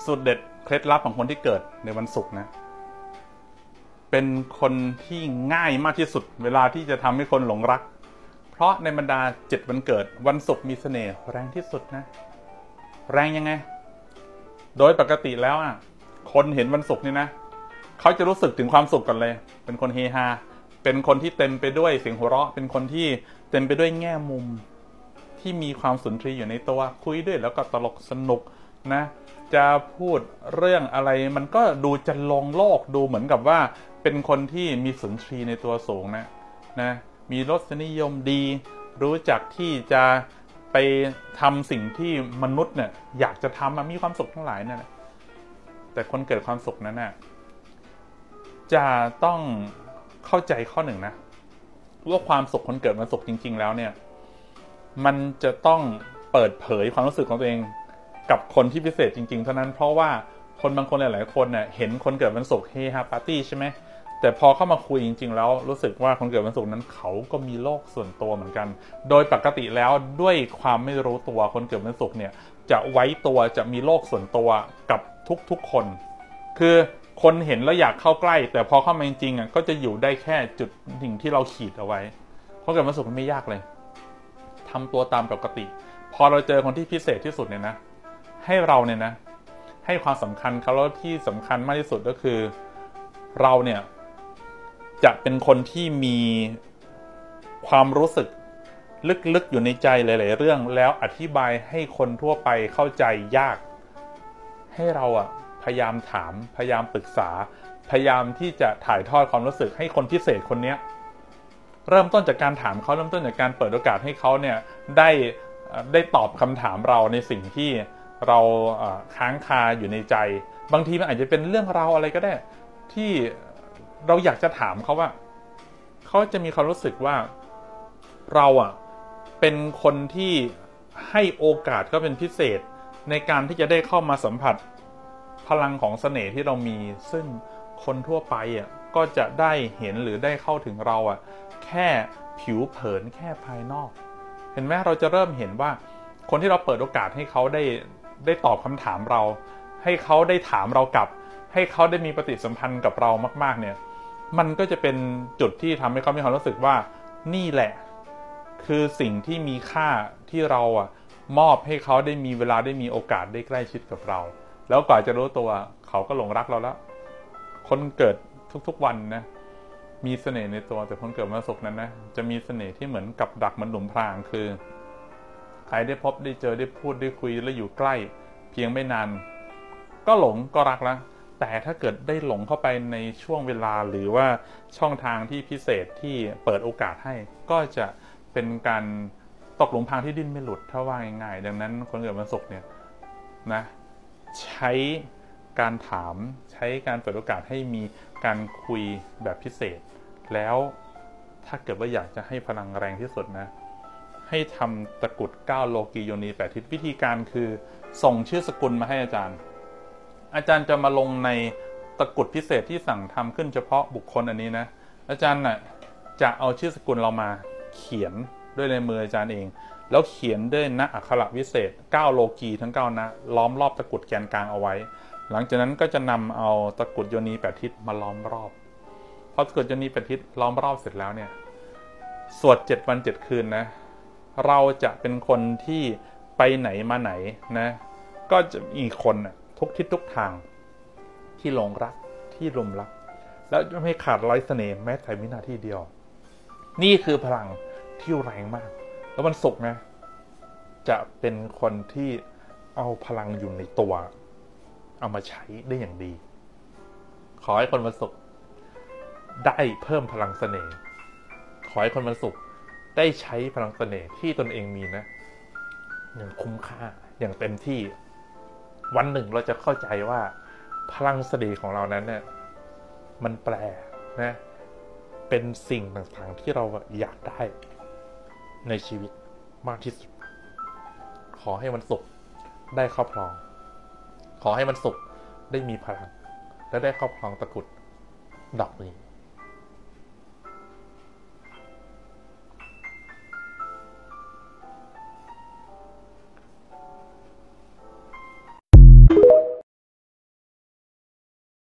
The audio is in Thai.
สูตรเด็ดเคล็ดลับของคนที่เกิดในวันศุกร์นะเป็นคนที่ง่ายมากที่สุดเวลาที่จะทำให้คนหลงรักเพราะในบรรดา7วันเกิดวันศุกร์มีเสน่ห์แรงที่สุดนะแรงยังไงโดยปกติแล้วคนเห็นวันศุกร์นี่นะเขาจะรู้สึกถึงความสุขก่อนเลยเป็นคนเฮฮาเป็นคนที่เต็มไปด้วยเสียงหัวเราะเป็นคนที่เต็มไปด้วยแง่มุมที่มีความสุนทรีย์อยู่ในตัวคุยด้วยแล้วก็ตลกสนุกนะจะพูดเรื่องอะไรมันก็ดูจะลงโลกดูเหมือนกับว่าเป็นคนที่มีสุนทรีย์ในตัวสูงนะมีรสนิยมดีรู้จักที่จะไปทำสิ่งที่มนุษย์เนี่ยอยากจะทำมีความสุขทั้งหลายนั่นแหละแต่คนเกิดความสุขนั้นจะต้องเข้าใจข้อหนึ่งนะว่าความสุขคนเกิดวันศุกร์จริงๆแล้วเนี่ยมันจะต้องเปิดเผยความรู้สึกของตัวเองกับคนที่พิเศษจริงๆเท่านั้นเพราะว่าคนบางคนหลายๆคนเนี่ยเห็นคนเกิดวันศุกร์เฮฮาปาร์ตี้ใช่ไหมแต่พอเข้ามาคุยจริงๆแล้วรู้สึกว่าคนเกิดวันศุกร์นั้นเขาก็มีโลกส่วนตัวเหมือนกันโดยปกติแล้วด้วยความไม่รู้ตัวคนเกิดวันศุกร์เนี่ยจะไว้ตัวจะมีโลกส่วนตัวกับทุกๆคนคือคนเห็นแล้วอยากเข้าใกล้แต่พอเข้ามาจริงๆก็จะอยู่ได้แค่จุดหนึ่งที่เราขีดเอาไว้คนเกิดวันศุกร์มันไม่ยากเลยทำตัวตามปกติพอเราเจอคนที่พิเศษที่สุดเนี่ยนะให้เราเนี่ยนะให้ความสำคัญเขาแล้วที่สำคัญมากที่สุดก็คือเราเนี่ยจะเป็นคนที่มีความรู้สึกลึกๆอยู่ในใจหลายๆเรื่องแล้วอธิบายให้คนทั่วไปเข้าใจยากให้เราพยายามถามพยายามปรึกษาพยายามที่จะถ่ายทอดความรู้สึกให้คนพิเศษคนนี้เริ่มต้นจากการถามเขาเริ่มต้นจากการเปิดโอกาสให้เขาเนี่ยได้ตอบคำถามเราในสิ่งที่เราค้างคาอยู่ในใจบางทีมันอาจจะเป็นเรื่องราวอะไรก็ได้ที่เราอยากจะถามเขาว่าเขาจะมีความรู้สึกว่าเราเป็นคนที่ให้โอกาสก็เป็นพิเศษในการที่จะได้เข้ามาสัมผัสพลังของเสน่ห์ที่เรามีซึ่งคนทั่วไปก็จะได้เห็นหรือได้เข้าถึงเราแค่ผิวเผินแค่ภายนอกเห็นไหมเราจะเริ่มเห็นว่าคนที่เราเปิดโอกาสให้เขาได้ตอบคำถามเราให้เขาได้ถามเรากลับให้เขาได้มีปฏิสัมพันธ์กับเรามากๆเนี่ยมันก็จะเป็นจุดที่ทำให้เขามีความรู้สึกว่านี่แหละคือสิ่งที่มีค่าที่เรามอบให้เขาได้มีเวลาได้มีโอกาสได้ใกล้ชิดกับเราแล้วกว่าจะรู้ตัวเขาก็หลงรักเราแล้วคนเกิดทุกๆวันนะมีเสน่ห์ในตัวแต่คนเกิดวันศุกร์นั้นนะจะมีเสน่ห์ที่เหมือนกับดักเหมือนหลุมพรางคือใครได้พบได้เจอได้พูดได้คุยแล้วอยู่ใกล้เพียงไม่นานก็หลงก็รักแล้วแต่ถ้าเกิดได้หลงเข้าไปในช่วงเวลาหรือว่าช่องทางที่พิเศษที่เปิดโอกาสให้ก็จะเป็นการตกหลุมพรางที่ดิ้นไม่หลุดถ้าว่าง่ายๆดังนั้นคนเกิดวันศุกร์เนี่ยนะใช้การถามใช้การเปิดโอกาสให้มีการคุยแบบพิเศษแล้วถ้าเกิดว่าอยากจะให้พลังแรงที่สุดนะให้ทำตะกรุด9โลกีโยนี8ทิศวิธีการคือส่งชื่อสกุลมาให้อาจารย์จะมาลงในตะกรุดพิเศษที่สั่งทำขึ้นเฉพาะบุคคลอันนี้นะอาจารย์จะเอาชื่อสกุลเรามาเขียนด้วยในมืออาจารย์เองแล้วเขียนด้วยณอักขระวิเศษ9โลกีทั้ง9นะล้อมรอบตะกรุดแกนกลางเอาไว้หลังจากนั้นก็จะนำเอาตะกรุดโยนี8ทิศมาล้อมรอบพอตะกรุดโยนี8ทิศล้อมรอบเสร็จแล้วเนี่ยสวด7วัน7คืนนะเราจะเป็นคนที่ไปไหนมาไหนนะก็จะมีคนทุกทิศทุกทางที่หลงรักที่รุมรักแล้วไม่ขาดไร้เสน่ห์แม้แต่วินาทีเดียวนี่คือพลังที่แรงมากแล้ววันศุกร์นะจะเป็นคนที่เอาพลังอยู่ในตัวเอามาใช้ได้อย่างดีขอให้คนวันศุกร์ได้เพิ่มพลังเสน่ห์ขอให้คนวันศุกร์ได้ใช้พลังเสน่ห์ที่ตนเองมีนะอย่างคุ้มค่าอย่างเต็มที่วันหนึ่งเราจะเข้าใจว่าพลังเสน่ห์ของเรานั้นเนี่ยมันแปลนะเป็นสิ่งต่างๆที่เราอยากได้ในชีวิตมากที่สุดขอให้วันศุกร์ได้ครอบครองขอให้วันศุกร์ได้มีพลังและได้ครอบครองตะกรุดดอกนี้